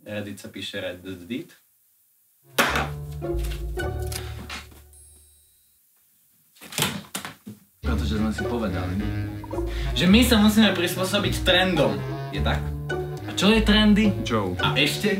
Reddit sa píše Reddit. Pretože sme si povedali, že my sa musíme prispôsobiť trendom. Je tak? A čo je trendy? Joe. A ešte?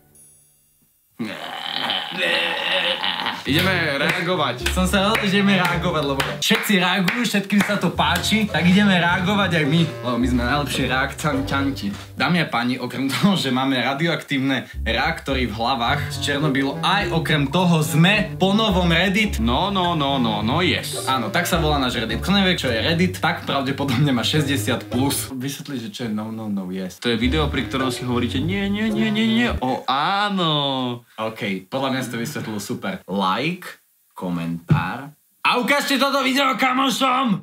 Ideme reagovať. Som sa rozhodol, že ideme reagovať, lebo všetci reagujú, všetkým sa to páči, tak ideme reagovať aj my, lebo my sme najlepšie reakcanti. Dámy a páni, okrem toho, že máme radioaktívne reaktory v hlavách z Černobylu, aj okrem toho sme po novom Reddit. No, yes. Áno, tak sa volá náš Reddit. Kto nevie, čo je Reddit, tak pravdepodobne má 60+. Vysvetli, že čo je no, yes. To je video, pri ktorom si hovoríte nie, áno. OK, podľa mňa si to vysvetlilo super. Like, komentár a ukážte toto video kamošom!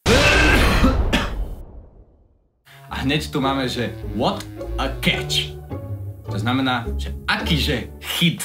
A hneď tu máme, že what a catch. To znamená, že akýže hit.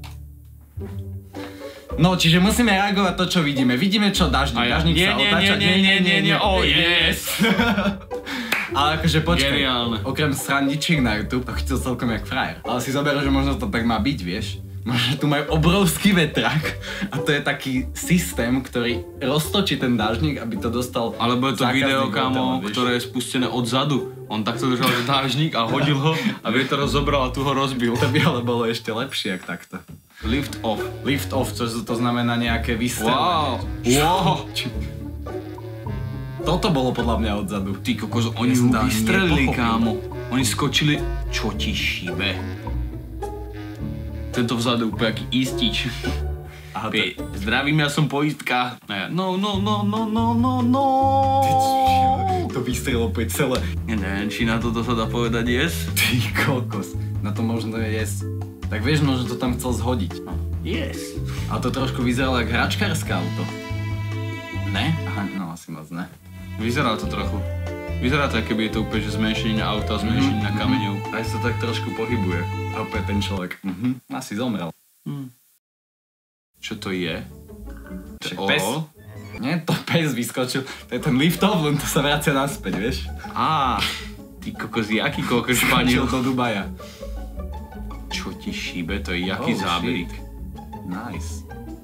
No, čiže musíme reagovať to, čo vidíme. Vidíme, čo dažník. Dažník sa otáča. Nie, oh yes. Ale akože počkaj, geniálne. Okrem srandičiek na YouTube, to chytil celkom jak frajer. Ale si zober, že možno to tak má byť, vieš? Možno tu majú obrovský vetrak a to je taký systém, ktorý roztočí ten dážnik, aby to dostal. Alebo je to video, kámo, ktoré je spustené odzadu. On takto držal dážnik a hodil ho a vietor ho zobral a tu ho rozbil. To by ale bolo ešte lepšie, jak takto. Lift off. Lift off, čo to znamená nejaké vystrelenie. Wow. Toto bolo podľa mňa odzadu. Ty kokos, oni ho vystrelili, kámo. Oni skočili, čo ti šíbe. Tento vzadu úplne aký istič. Zdravím, ja som poistka. No. To vystrelilo úplne celé. Neviem, či na toto sa dá povedať yes? Ty kokos, na to možno je yes. Tak vieš, možno to tam chcel zhodiť. Yes. Ale to trošku vyzeralo jak hračkárske auto. Ne? Aha, no asi moc ne. Vyzerá to trochu. Vyzerá to, keby je to úplne že zmenšenie na auta, zmenšenie na kameňov. Aj sa tak trošku pohybuje. A opäť ten človek. Asi zomrel. Čo to je? To pes? Nie, to pes vyskočil. To je ten lift-off, len to sa vracia naspäť, vieš? Ty kokos, jaký kokos Španiel? do Dubaja. Čo ti šíbe, to je jaký záberík. Nice.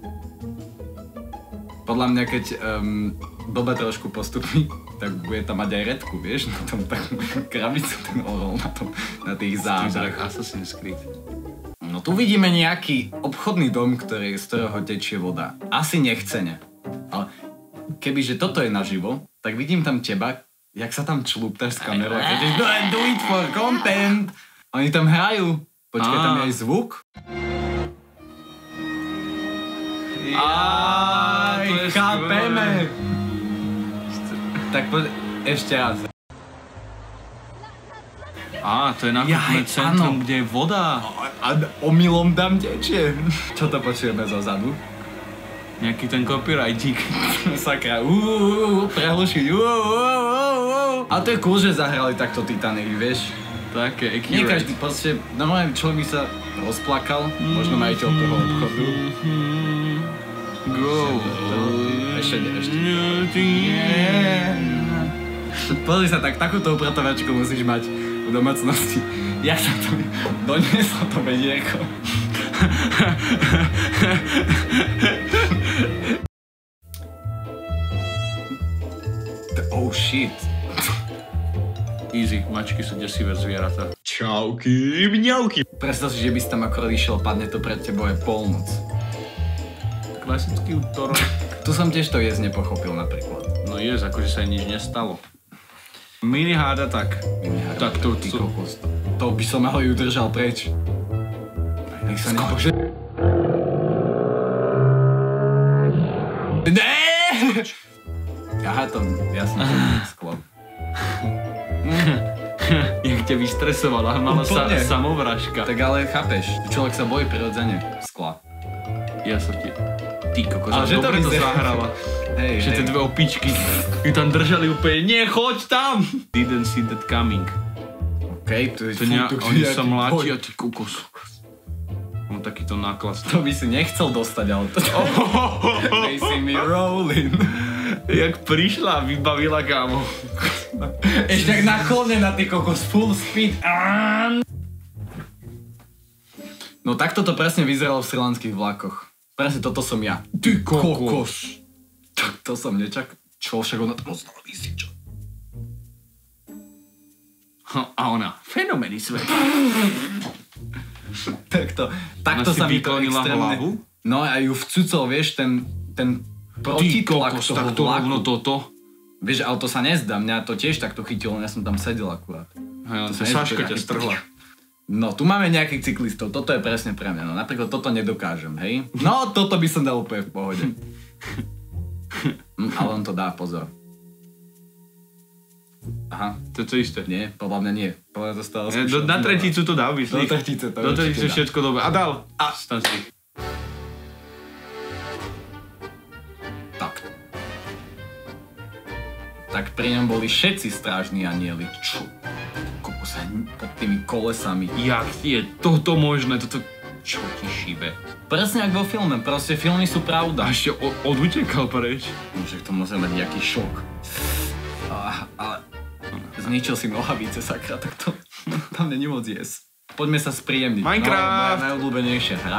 Podľa mňa, keď doba trošku postupí, tak bude tam mať aj redku, vieš? Na tom takú krabicu, ten orol na tých záberách. Assassin's Creed. No tu vidíme nejaký obchodný dom, z ktorého tečie voda. Asi nechcene. Ale kebyže toto je naživo, tak vidím tam teba, jak sa tam člúptaš s kamerou a keď do it for content. Oni tam hrajú. Počkaj, tam je aj zvuk. Chápeme. Tak ešte raz. To je nákupné centrum, kde je voda. A omylom tam tečie. Čo to počujeme zo zadu? Nejaký ten copyrightík. Sakra, prehlušiť. Ale to je cool, že zahrali takto Titanic, vieš? Také, accurate. Nie každý, proste, normálne človek by sa rozplakal, možno majiteľ toho obchodu. Go. Ešte. Pozri sa, takúto upratovačku musíš mať v domácnosti. Jak sa to donieslo to vedierko? Oh shit. Easy, mačky sú desivé zvieratá. Čauky, mňauky. Predstav si, že by si tam akorát išiel, padne to pred tebou, je polnoc. Klasický útorok. Tu som tiež to jesť nepochopil napríklad. No jes, akože sa nič nestalo. Mini háda tak. Tak to kokos. To by som ale ju držal preč. Nech sa nepože... Aha, to jasne, to je sklo. Jak ťa vystresovala, mala sa samovražka. Tak ale chápeš, človek sa bojí prirodzene skla. Ja som ti... Ty kokos, dobre to zahrala. Že tie dve opičky ju tam držali úplne, nechoď tam! Didn't see that coming. Okej, to je oni sa mláči a ty kokos. Mám takýto náklad. To by si nechcel dostať, ale to... They see me rolling. Jak prišla a vybavila, kámo. Ešte tak naklonená, ty kokos, full speed. No takto to presne vyzeralo v srilanských vlakoch. Presne toto som ja. Ty kokos. To som nečakal. Čo, však ona tam ostala vysieť, čo? A ona, fenomény svet. Takto sa mi to extrémne... hlavu? No a ju vcucol, vieš, ten protitlak toho vlaku. Toto. Vieš, ale to sa nezdá, mňa to tiež takto chytilo, ja som tam sedel akurát. Hej, to Saška ťa strhla. No, tu máme nejakých cyklistov, toto je presne pre mňa, no napríklad toto nedokážem, hej? No, toto by som dal úplne v pohode. Ale on to dá, pozor. Aha. To je to isté. Nie, podľa mňa nie. Podľa mňa to stalo Na treticu to dá, myslíš? Do tretice všetko dobre. A dal. Stan si. Tak pri ňom boli všetci strážni anieli. Čo? Kokos, pod tými kolesami. Jak je toto možné? Toto... Čo ti šíbe? Presne ako vo filme, proste filmy sú pravda. A ešte odutekal preč. Však to musí mať nejaký šok. Ale zničil si nohavice, sakra, tak to tam není moc jesť. Poďme sa spríjemniť. Minecraft! No, moja najobľúbenejšia hra.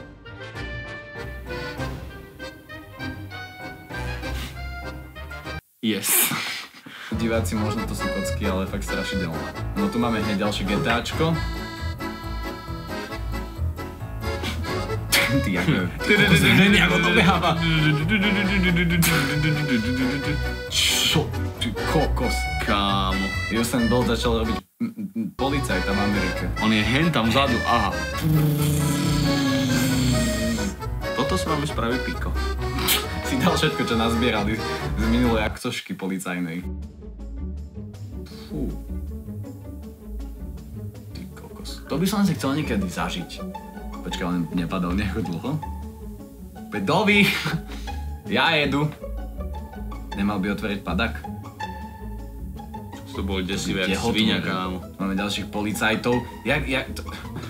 Yes. Diváci, možno to sú kocky, ale fakt strašidelné. No tu máme hneď ďalšie GTAčko. Ty ako... Ako to beháva. Čo? Ty kokos. Kámo. Usain Bolt začal robiť policajta v Amerike. On je hen tam vzadu, aha. Toto s vami spraví Piko. Si dal všetko, čo nazbierali z minulej akcošky policajnej. Fú. Ty kokos. To by som si chcel niekedy zažiť. Počkaj, on nepadol nejako dlho. Pedovi! Ja jedu. Nemal by otvoriť padak? To bol desivé jak svinia, kámo. Máme ďalších policajtov. Jak to...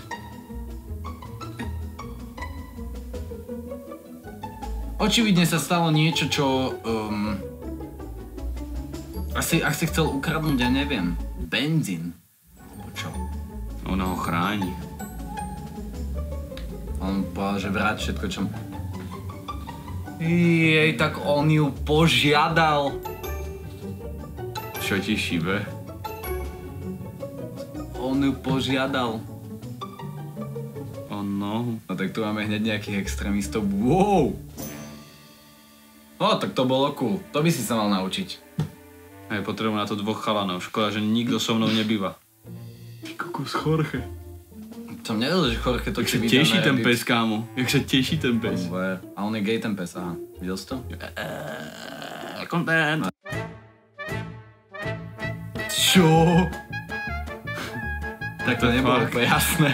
Očividne sa stalo niečo, čo... Ak si chcel ukradnúť, ja neviem, benzín. Čo? Ona ho chráni. On povedal, že vráť všetko, čo... Jej, tak on ju požiadal. Čo ti šíbe? On ju požiadal. Oh no. No tak tu máme hneď nejakých extrémistov. Wow! O, tak to bolo cool. To by si sa mal naučiť. Hej, potrebujem na to 2 chalanov. Škoda, že nikto so mnou nebýva. Ty kokos, Jorge. Som nevedel, že Jorge to ti vydá na Reddit. Jak sa teší ten pes, kámo. Jak sa teší ten pes. A on je gay ten pes, aha. Videl si to? Content. Čo? Tak to nebolo úplne jasné.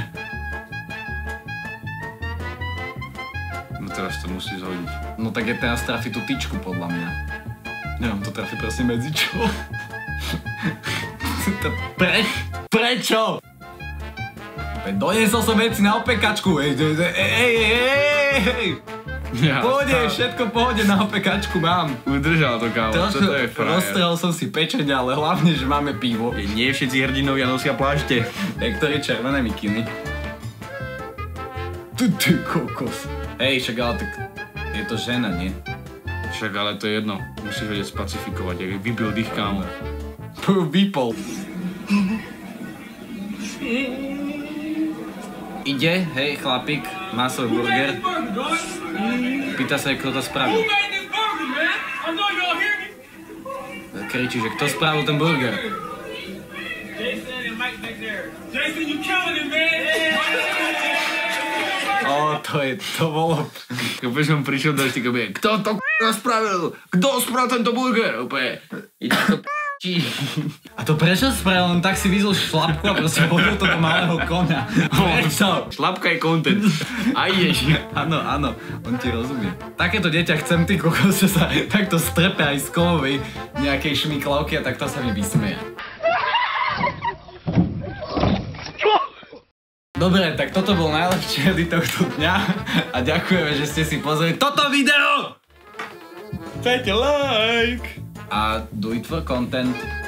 No teraz to musí zhodiť. No tak je teraz trafi tú tyčku, podľa mňa. Neviem, to trafi prosím medzi čo? Prečo? Doniesol som veci na opekačku, ej. Pohode, všetko pohode, na opekačku mám. Udržal to, kámo, toto je frajer. Rozstrel som si pečenie, ale hlavne, že máme pivo. Nie všetci hrdinovia nosia plášte. Niektorí červené mikiny. Ty kokos. Hej, však ale tak je to žena, nie? Však ale to je jedno, musíš vedieť spacifikovať, jak vybil dých, kámo. Vypol. Ide, hej, chlapík, má svoj burger. Pýta sa, kto to spravil. Kričí, že kto spravil ten burger. To bolo... Keď som prišiel do ešte, kto to spravil? Kto spravil tento burger? Ide to A to prečo spravil? On tak si vyzol šlapku a proste hodil to do malého koňa. Prečo? Šlapka je content. A ideš. Áno, on ti rozumie. Takéto dieťa chcem, ty kokos, že sa takto strepe aj z kovovej nejakej šmiklavky a takto sa mi vysmeje. Dobre, tak toto bol najlepší edit tohto dňa a ďakujeme, že ste si pozreli toto video! Dajte like! A do it for content.